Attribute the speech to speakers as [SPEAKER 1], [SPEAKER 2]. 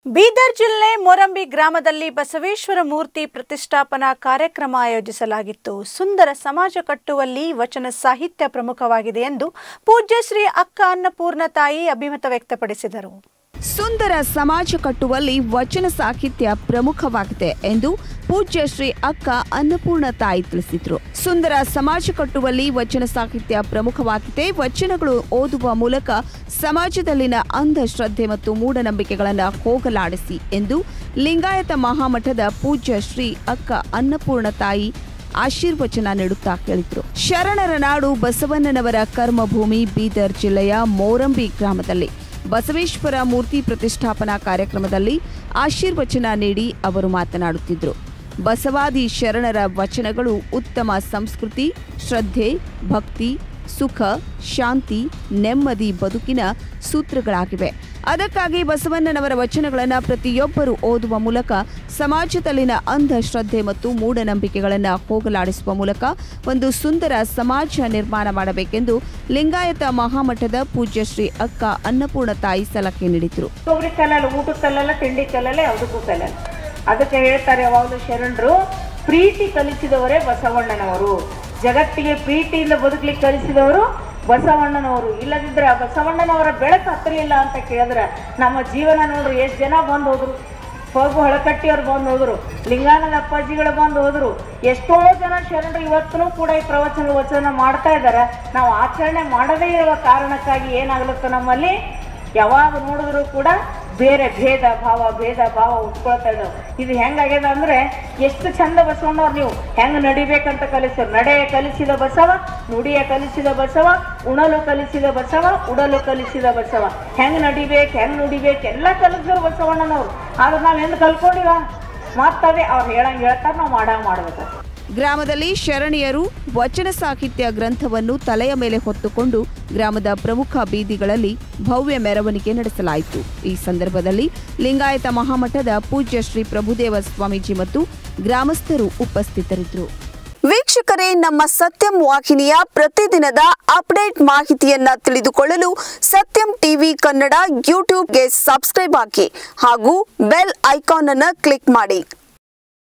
[SPEAKER 1] ಬೀದರ್ ಜಿಲ್ಲೆ ಮೊರಂಬಿ ಗ್ರಾಮದಲ್ಲಿ ಬಸವೇಶ್ವರ ಮೂರ್ತಿ ಪ್ರತಿಷ್ಠಾಪನಾ ಕಾರ್ಯಕ್ರಮ ಆಯೋಜಿಸಲಾಗಿತ್ತು. ಸುಂದರ ಸಮಾಜ ಕಟ್ಟುವಲ್ಲಿ ವಚನ ಸಾಹಿತ್ಯ ಪ್ರಮುಖವಾಗಿದೆ ಎಂದು ಪೂಜ್ಯ ಶ್ರೀ ಅಕ್ಕ ಅನ್ನಪೂರ್ಣ ತಾಯಿ ಅಭಿಮತ ವ್ಯಕ್ತಪಡಿಸಿದರು.
[SPEAKER 2] ಸುಂದರ ಸಮಾಜ ಕಟ್ಟುವಲ್ಲಿ ವಚನ ಸಾಹಿತ್ಯ ಪ್ರಮುಖವಾಗಿದೆ ಎಂದು ಪೂಜ್ಯ ಶ್ರೀ ಅಕ್ಕ ಅನ್ನಪೂರ್ಣ ತಾಯಿ ತಿಳಿಸಿದರು. ಸುಂದರ ಸಮಾಜ ಕಟ್ಟುವಲ್ಲಿ ವಚನ ಸಾಹಿತ್ಯ ಪ್ರಮುಖವಾಗಿದೆ. ವಚನಗಳು ಓದುವ ಮೂಲಕ ಸಮಾಜದಲ್ಲಿನ ಅಂಧಶ್ರದ್ಧೆ ಮತ್ತು ಮೂಢನಂಬಿಕೆಗಳನ್ನು ಹೋಗಲಾಡಿಸಿ ಎಂದು ಲಿಂಗಾಯತ ಮಹಾಮಠದ ಪೂಜ್ಯ ಶ್ರೀ ಅಕ್ಕ ಅನ್ನಪೂರ್ಣ ತಾಯಿ ಆಶೀರ್ವಚನ ನೀಡುತ್ತಾ ಹೇಳಿದರು. ಶರಣರ ನಾಡು ಬಸವಣ್ಣನವರ ಕರ್ಮಭೂಮಿ ಬೀದರ್ ಜಿಲ್ಲೆಯ ಮೋರಂಬಿ ಗ್ರಾಮದಲ್ಲಿ ಬಸವೇಶ್ವರ ಮೂರ್ತಿ ಪ್ರತಿಷ್ಠಾಪನಾ ಕಾರ್ಯಕ್ರಮದಲ್ಲಿ ಆಶೀರ್ವಚನ ನೀಡಿ ಅವರು ಮಾತನಾಡುತ್ತಿದ್ದರು. ಬಸವಾದಿ ಶರಣರ ವಚನಗಳು ಉತ್ತಮ ಸಂಸ್ಕೃತಿ, ಶ್ರದ್ಧೆ, ಭಕ್ತಿ, ಸುಖ, ಶಾಂತಿ, ನೆಮ್ಮದಿ ಬದುಕಿನ ಸೂತ್ರಗಳಾಗಿವೆ. ಅದಕ್ಕಾಗಿ ಬಸವಣ್ಣನವರ ವಚನಗಳನ್ನು ಪ್ರತಿಯೊಬ್ಬರು ಓದುವ ಮೂಲಕ ಸಮಾಜದಲ್ಲಿನ ಅಂಧಶ್ರದ್ಧೆ ಮತ್ತು ಮೂಢನಂಬಿಕೆಗಳನ್ನು ಹೋಗಲಾಡಿಸುವ ಮೂಲಕ ಒಂದು ಸುಂದರ ಸಮಾಜ ನಿರ್ಮಾಣ ಮಾಡಬೇಕೆಂದು ಲಿಂಗಾಯತ ಮಹಾಮಠದ ಪೂಜ್ಯ ಶ್ರೀ ಅಕ್ಕ ಅನ್ನಪೂರ್ಣ ತಾಯಿ ಸಲಹೆ ನೀಡಿದರು.
[SPEAKER 3] ಊಟಕ್ಕಲ್ಲ, ತಿಂಡಿ ಕಲ್ಲಲ್ಲ, ಯಾವುದಕ್ಕೂ ಕಲ್ಲಲ್ಲ. ಅದಕ್ಕೆ ಹೇಳ್ತಾರೆ ಯಾವಾಗಲೂ ಶರಣರು, ಪ್ರೀತಿ ಕಲಿಸಿದವರೇ ಬಸವಣ್ಣನವರು. ಜಗತ್ತಿಗೆ ಪ್ರೀತಿಯಿಂದ ಬದುಕಲಿಕ್ಕೆ ಕಲಿಸಿದವರು ಬಸವಣ್ಣನವರು. ಇಲ್ಲದಿದ್ರೆ ಆ ಬಸವಣ್ಣನವರ ಬೆಳಕು ಹತ್ತಲಿಲ್ಲ ಅಂತ ಕೇಳಿದ್ರೆ ನಮ್ಮ ಜೀವನ ನೋಡ್ರಿ, ಎಷ್ಟು ಜನ ಬಂದು ಹೋದ್ರು. ಹೋಗು ಹಳಕಟ್ಟಿಯವ್ರು ಬಂದು ಹೋದ್ರು, ಲಿಂಗಾನದ ಅಪ್ಪಾಜಿಗಳು ಬಂದು ಹೋದ್ರು. ಎಷ್ಟೋ ಜನ ಶರಣರು ಇವತ್ತೂ ಕೂಡ ಈ ವಚನ ಮಾಡ್ತಾ ಇದ್ದಾರೆ. ನಾವು ಆಚರಣೆ ಮಾಡದೇ ಇರುವ ಕಾರಣಕ್ಕಾಗಿ ಏನಾಗ್ಲತ್ತ, ನಮ್ಮಲ್ಲಿ ಯಾವಾಗ ನೋಡಿದ್ರು ಕೂಡ ಬೇರೆ ಭೇದ ಭಾವ ಉಟ್ಕೊಳ್ತಾ ಇದ್ದಾವೆ. ಇದು ಹೆಂಗಾಗ್ಯದ ಅಂದ್ರೆ, ಎಷ್ಟು ಚಂದ ಬಸವಣ್ಣವ್ರು ನೀವು ಹೆಂಗೆ ನಡಿಬೇಕಂತ ಕಲಿಸ್ತಾರೆ. ನಡೆಯ ಕಲಿಸಿದ ಬಸವ, ನುಡಿಯ ಕಲಿಸಿದ ಬಸವ, ಉಣಲು ಕಲಿಸಿದ ಬಸವ, ಉಡಲು ಕಲಿಸಿದ ಬಸವ. ಹೆಂಗೆ ನಡಿಬೇಕು, ಹೆಂಗೆ ನುಡಿಬೇಕು ಎಲ್ಲ ಕಲಿಸಿದ್ರು ಬಸವಣ್ಣನವ್ರು. ಆದ್ರೆ ನಾವು ಎಂದು ಕಲ್ಕೊಂಡಿವ ಮತ್ತದೇ ಅವ್ರು ಹೇಳ್ತಾರೆ, ನಾವು ಮಾಡ್ಬೇಕು.
[SPEAKER 2] ಗ್ರಾಮದಲ್ಲಿ ಶರಣೀಯರು ವಚನ ಸಾಹಿತ್ಯ ಗ್ರಂಥವನ್ನು ತಲೆಯ ಮೇಲೆ ಹೊತ್ತುಕೊಂಡು ಗ್ರಾಮದ ಪ್ರಮುಖ ಬೀದಿಗಳಲ್ಲಿ ಭವ್ಯ ಮೆರವಣಿಗೆ ನಡೆಸಲಾಯಿತು. ಈ ಸಂದರ್ಭದಲ್ಲಿ ಲಿಂಗಾಯತ ಮಹಾಮಠದ ಪೂಜ್ಯ ಶ್ರೀ ಪ್ರಭುದೇವ ಸ್ವಾಮೀಜಿ ಮತ್ತು ಗ್ರಾಮಸ್ಥರು ಉಪಸ್ಥಿತರಿದ್ದರು.
[SPEAKER 4] ವೀಕ್ಷಕರೇ, ನಮ್ಮ ಸತ್ಯಂ ವಾಹಿನಿಯ ಪ್ರತಿದಿನದ ಅಪ್ಡೇಟ್ ಮಾಹಿತಿಯನ್ನ ತಿಳಿದುಕೊಳ್ಳಲು ಸತ್ಯಂ ಟಿವಿ ಕನ್ನಡ ಯೂಟ್ಯೂಬ್ಗೆ ಸಬ್ಸ್ಕ್ರೈಬ್ ಆಗಿ ಹಾಗೂ ಬೆಲ್ ಐಕಾನ್ ಅನ್ನು ಕ್ಲಿಕ್ ಮಾಡಿ.